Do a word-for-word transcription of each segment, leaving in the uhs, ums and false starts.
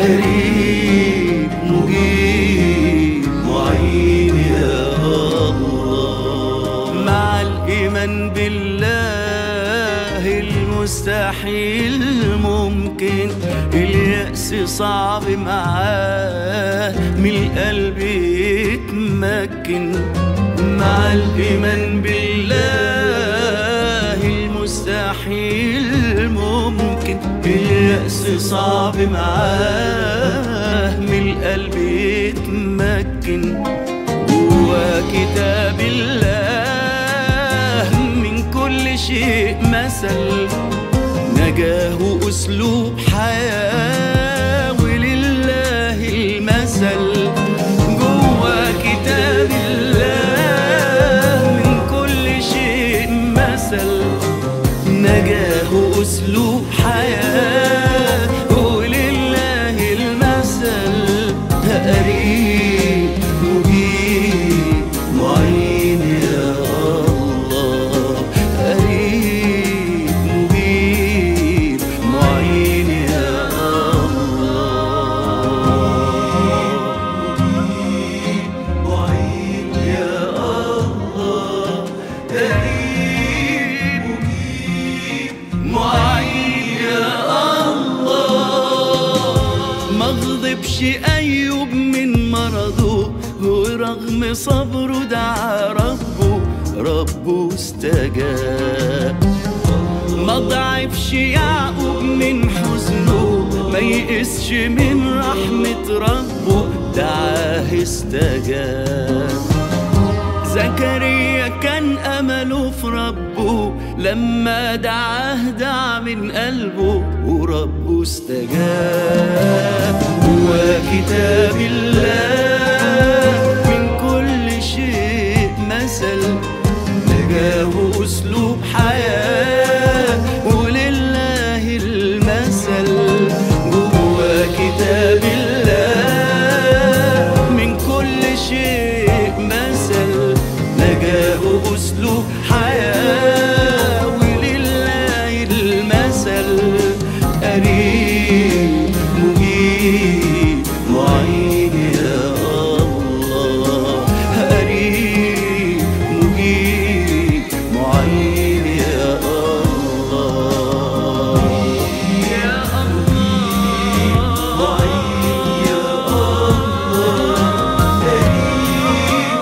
قريب مجيب معين يا الله. مع الإيمان بالله المستحيل ممكن، اليأس صعب معاه من القلب يتمكن. مع الإيمان بالله المستحيل ممكن، اليأس صعب معاه من القلب يتمكن. جوا كتاب الله من كل شيء مثل، نجاه أسلوب حياة ولله المثل. جوا كتاب الله من كل شيء مثل، نجاه أسلوب حياة ولله المثل. قريب مجيب معين يا الله. قريب مجيب معين يا الله. مجيب معين يا الله. قريب مجيب معين يا الله. ما غضبش أيوب من مرضه، ورغم صبره دعا ربه، ربه استجاب. ما ضعفش يعقوب من حزنه، ما يئسش من رحمة ربه، دعاه استجاب. زكريا كان أمله في ربه، لما دعاه دعا من قلبه وربه استجاب. هو كتاب الله من كل شيء مثل، نجاه أسلوب حياة ولله المثل. هو كتاب الله من كل شيء مثل، نجاه أسلوب حياة ولله المثل. قريب مجيب معين يا الله. قريب مجيب معين يا الله. يا الله معين يا الله. قريب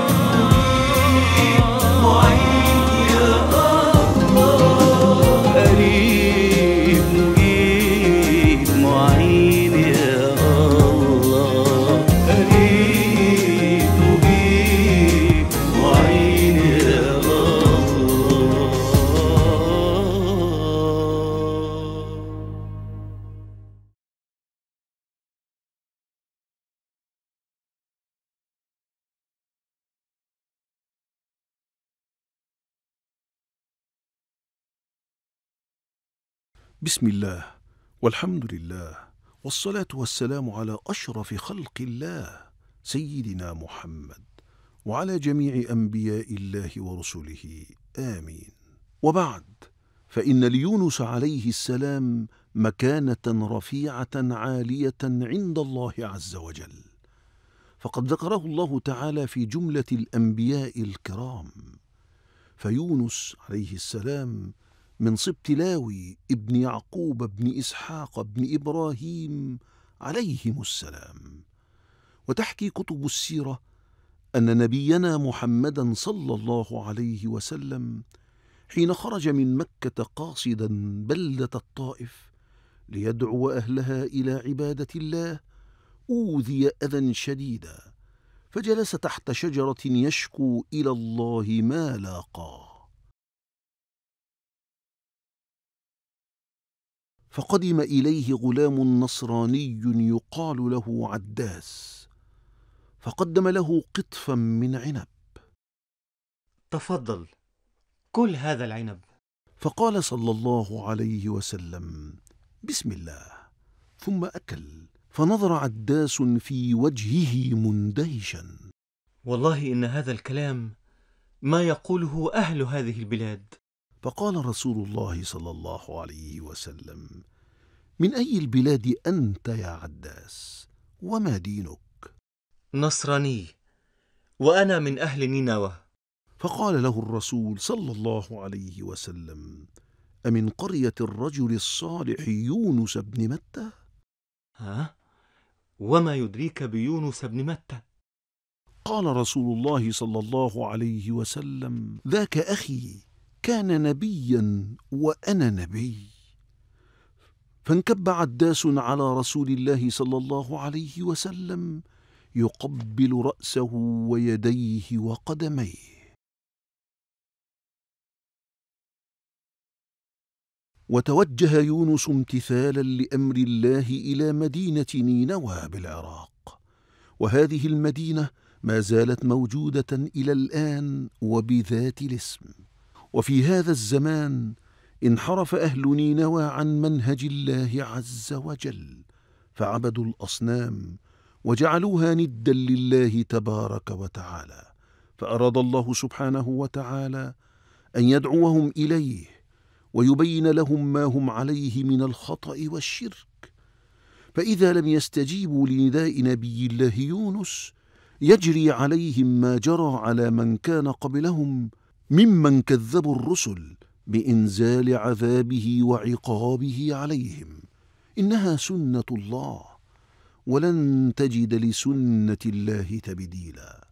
معين يا الله. قريب مجيب معين يا الله. قريب مجيب معين يا الله. بسم الله والحمد لله والصلاة والسلام على أشرف خلق الله سيدنا محمد وعلى جميع أنبياء الله ورسله آمين. وبعد، فإن ليونس عليه السلام مكانة رفيعة عالية عند الله عز وجل، فقد ذكره الله تعالى في جملة الأنبياء الكرام. فيونس عليه السلام من سبط لاوي ابن يعقوب ابن إسحاق ابن إبراهيم عليهم السلام. وتحكي كتب السيرة أن نبينا محمدا صلى الله عليه وسلم حين خرج من مكة قاصدا بلدة الطائف ليدعو أهلها إلى عبادة الله، أوذي أذى شديدا، فجلس تحت شجرة يشكو إلى الله ما لاقاه. فقدم إليه غلام نصراني يقال له عداس، فقدم له قطفا من عنب. تفضل كل هذا العنب. فقال صلى الله عليه وسلم: بسم الله، ثم أكل. فنظر عداس في وجهه مندهشا. والله إن هذا الكلام ما يقوله أهل هذه البلاد. فقال رسول الله صلى الله عليه وسلم: من أي البلاد أنت يا عداس؟ وما دينك؟ نصراني، وأنا من أهل نينوى. فقال له الرسول صلى الله عليه وسلم: أمن قرية الرجل الصالح يونس بن متى؟ ها؟ وما يدريك بيونس بن متى؟ قال رسول الله صلى الله عليه وسلم: ذاك أخي، كان نبيا وأنا نبي. فانكب عداس على رسول الله صلى الله عليه وسلم يقبل رأسه ويديه وقدميه. وتوجه يونس امتثالا لأمر الله إلى مدينة نينوى بالعراق، وهذه المدينة ما زالت موجودة إلى الآن وبذات الاسم. وفي هذا الزمان انحرف أهل نينوى عن منهج الله عز وجل، فعبدوا الأصنام وجعلوها ندا لله تبارك وتعالى، فأراد الله سبحانه وتعالى أن يدعوهم إليه ويبين لهم ما هم عليه من الخطأ والشرك. فإذا لم يستجيبوا لنداء نبي الله يونس يجري عليهم ما جرى على من كان قبلهم ممن كذبوا الرسل بإنزال عذابه وعقابه عليهم. إنها سنة الله، ولن تجد لسنة الله تبديلا.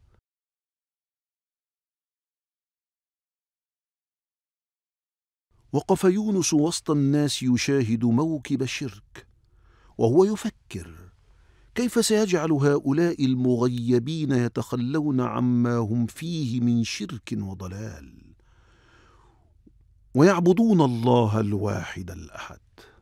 وقف يونس وسط الناس يشاهد موكب الشرك، وهو يفكر كيف سيجعل هؤلاء المغيبين يتخلون عما هم فيه من شرك وضلال، ويعبدون الله الواحد الأحد.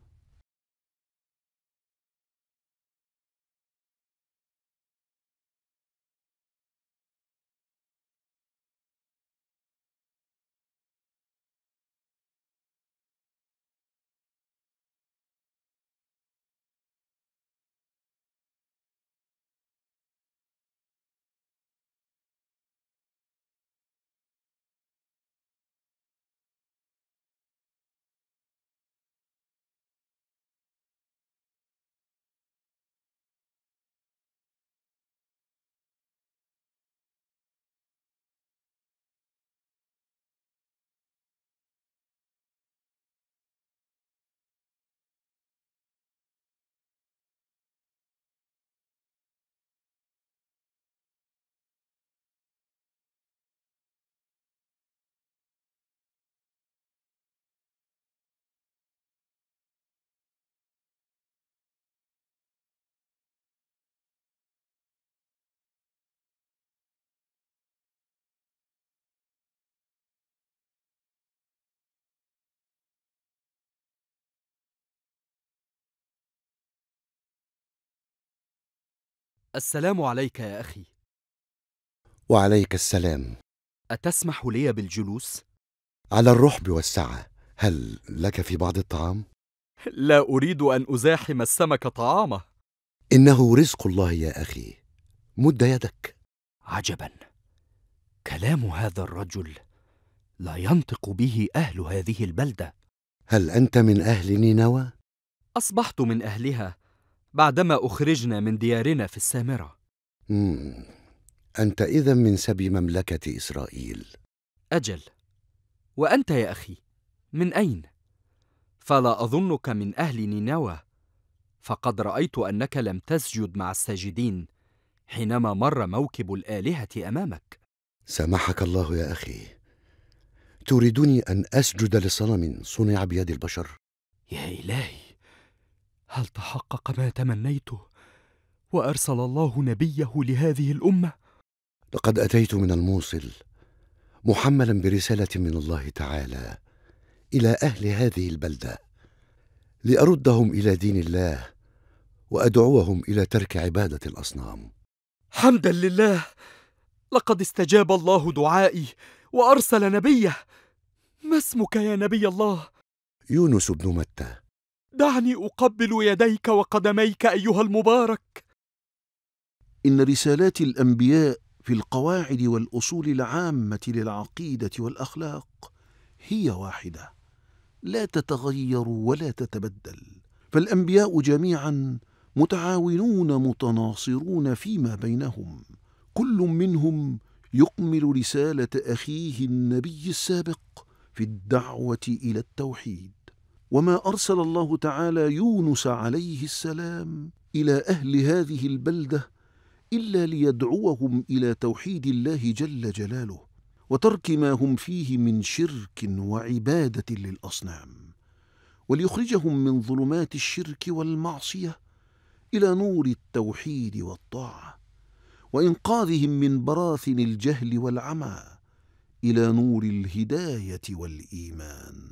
السلام عليك يا أخي. وعليك السلام. أتسمح لي بالجلوس؟ على الرحب والسعة. هل لك في بعض الطعام؟ لا أريد أن أزاحم السمك طعامه. إنه رزق الله يا أخي، مد يدك. عجبا، كلام هذا الرجل لا ينطق به أهل هذه البلدة. هل أنت من أهل نينوى؟ أصبحت من أهلها بعدما أخرجنا من ديارنا في السامرة. مم. أنت إذن من سبي مملكة إسرائيل. أجل، وأنت يا أخي من أين؟ فلا أظنك من أهل نينوى، فقد رأيت أنك لم تسجد مع الساجدين حينما مر موكب الآلهة أمامك. سامحك الله يا أخي. تريدني أن أسجد لصنم صنع بيد البشر؟ يا إلهي، هل تحقق ما تمنيته وأرسل الله نبيه لهذه الأمة؟ لقد أتيت من الموصل محملا برسالة من الله تعالى إلى أهل هذه البلدة لأردهم إلى دين الله وأدعوهم إلى ترك عبادة الأصنام. حمدا لله، لقد استجاب الله دعائي وأرسل نبيه. ما اسمك يا نبي الله؟ يونس بن متى. دعني أقبل يديك وقدميك أيها المبارك. إن رسالات الأنبياء في القواعد والأصول العامة للعقيدة والأخلاق هي واحدة، لا تتغير ولا تتبدل، فالأنبياء جميعا متعاونون متناصرون فيما بينهم، كل منهم يكمل رسالة أخيه النبي السابق في الدعوة إلى التوحيد. وما أرسل الله تعالى يونس عليه السلام إلى أهل هذه البلدة إلا ليدعوهم إلى توحيد الله جل جلاله وترك ما هم فيه من شرك وعبادة للأصنام، وليخرجهم من ظلمات الشرك والمعصية إلى نور التوحيد والطاعة، وإنقاذهم من براثن الجهل والعمى إلى نور الهداية والإيمان.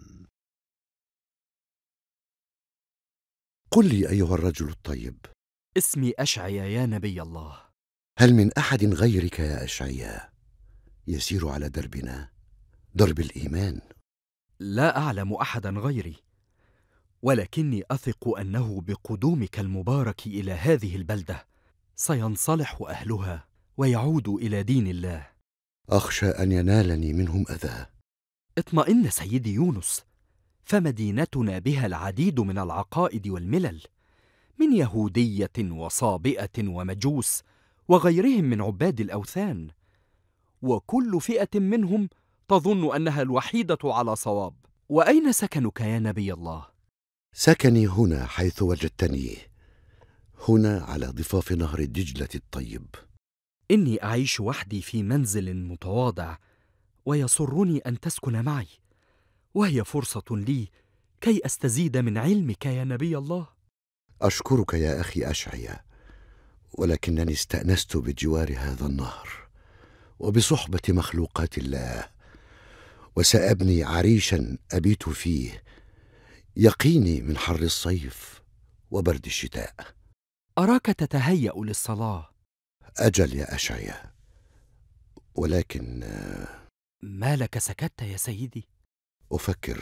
قل لي أيها الرجل الطيب، اسمي أشعيا يا نبي الله. هل من أحد غيرك يا أشعيا يسير على دربنا، درب الإيمان؟ لا أعلم أحدا غيري، ولكني أثق أنه بقدومك المبارك إلى هذه البلدة سينصلح أهلها ويعودوا إلى دين الله. أخشى أن ينالني منهم أذى. اطمئن سيدي يونس، فمدينتنا بها العديد من العقائد والملل، من يهودية وصابئة ومجوس وغيرهم من عباد الأوثان، وكل فئة منهم تظن أنها الوحيدة على صواب. وأين سكنك يا نبي الله؟ سكني هنا حيث وجدتني، هنا على ضفاف نهر دجلة الطيب. إني أعيش وحدي في منزل متواضع، ويسرني أن تسكن معي، وهي فرصة لي كي أستزيد من علمك يا نبي الله. أشكرك يا أخي أشعيا، ولكنني استأنست بجوار هذا النهر وبصحبة مخلوقات الله، وسأبني عريشا أبيت فيه يقيني من حر الصيف وبرد الشتاء. أراك تتهيأ للصلاة. أجل يا أشعيا، ولكن ما لك سكت يا سيدي؟ أفكر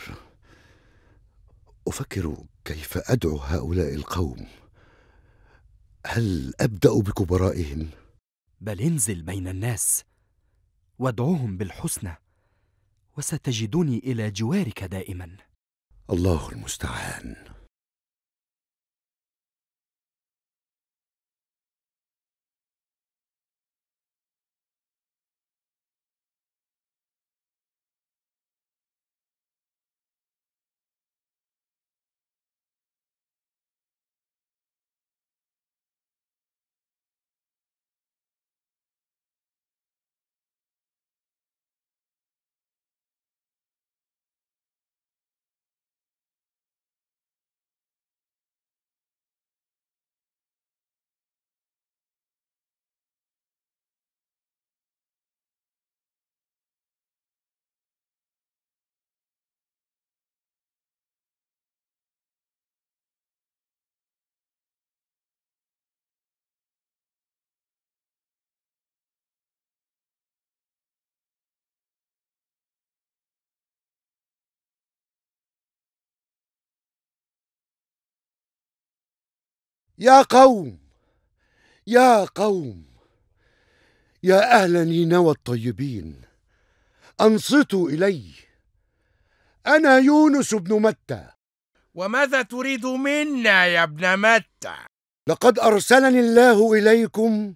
أفكر كيف أدعو هؤلاء القوم. هل أبدأ بكبرائهم؟ بل انزل بين الناس وادعوهم بالحسنى، وستجدني إلى جوارك دائما. الله المستعان. يا قوم يا قوم يا أهل نينوى الطيبين، أنصتوا إلي. أنا يونس بن متى. وماذا تريد منا يا ابن متى؟ لقد أرسلني الله إليكم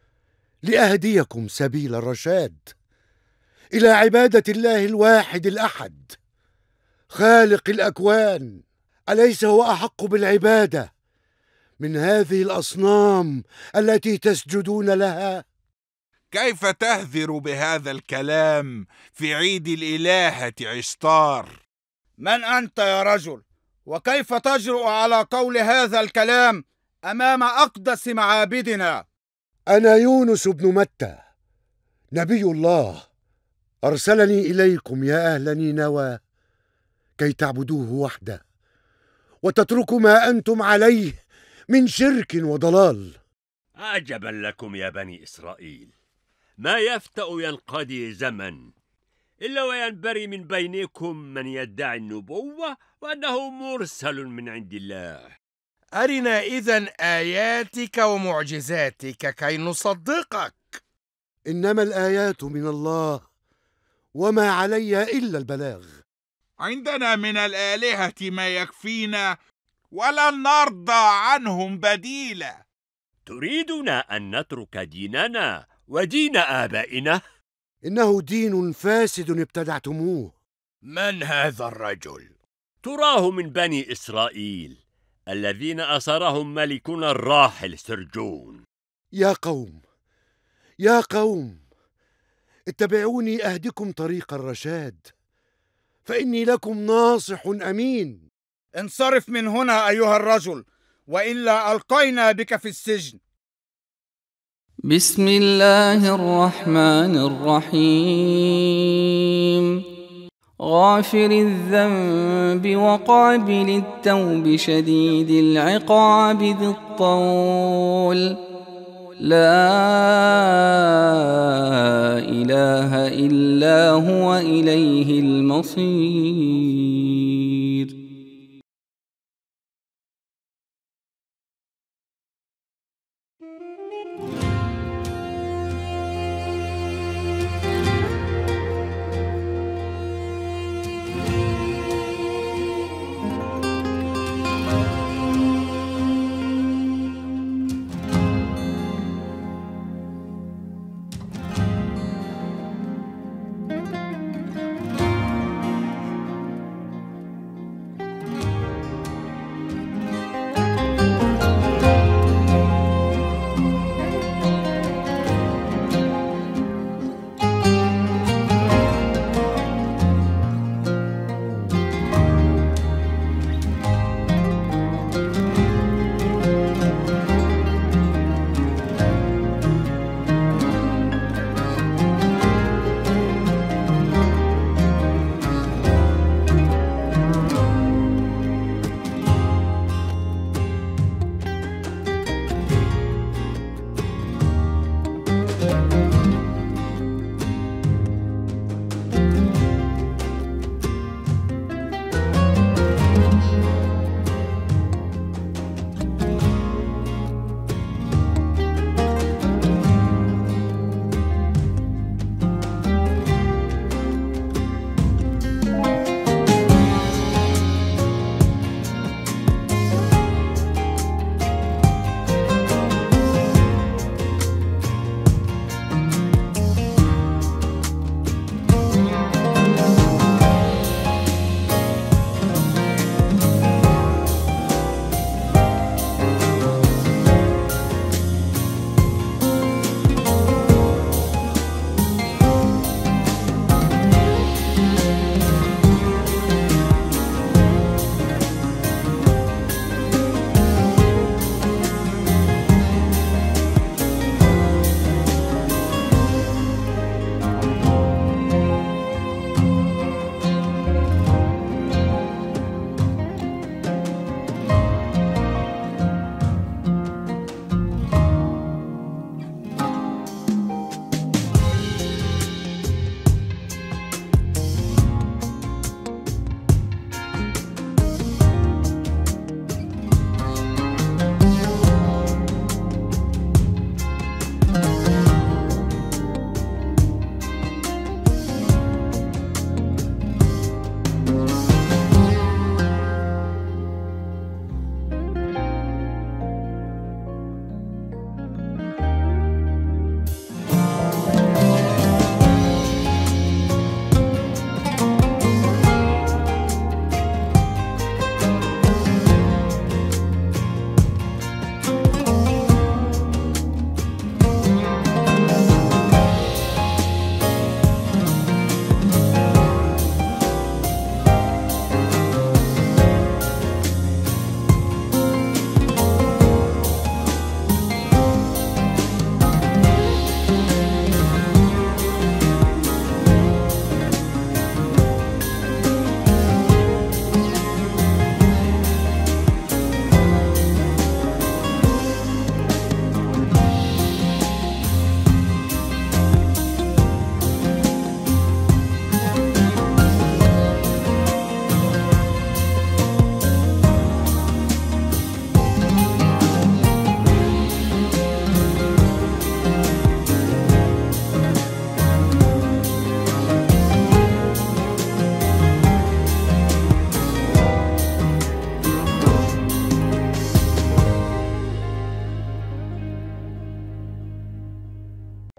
لأهديكم سبيل الرشاد إلى عبادة الله الواحد الأحد خالق الأكوان. أليس هو أحق بالعبادة من هذه الأصنام التي تسجدون لها؟ كيف تهذر بهذا الكلام في عيد الإلهة عشتار؟ من أنت يا رجل؟ وكيف تجرؤ على قول هذا الكلام أمام أقدس معابدنا؟ أنا يونس بن متى نبي الله، أرسلني إليكم يا أهل نينوى كي تعبدوه وحده وتتركوا ما أنتم عليه من شرك وضلال. عجبا لكم يا بني إسرائيل، ما يفتأ ينقضي زمن إلا وينبري من بينكم من يدعي النبوة وأنه مرسل من عند الله. أرنا إذن آياتك ومعجزاتك كي نصدقك. إنما الآيات من الله، وما علي إلا البلاغ. عندنا من الآلهة ما يكفينا، ولن نرضى عنهم بديلا. تريدنا أن نترك ديننا ودين آبائنا؟ إنه دين فاسد ابتدعتموه. من هذا الرجل؟ تراه من بني إسرائيل الذين أسرهم ملكنا الراحل سرجون. يا قوم يا قوم اتبعوني أهدكم طريق الرشاد، فإني لكم ناصح أمين. انصرف من هنا أيها الرجل، وإلا ألقينا بك في السجن. بسم الله الرحمن الرحيم. غافر الذنب وقابل التوب شديد العقاب ذي الطول، لا إله إلا هو إليه المصير.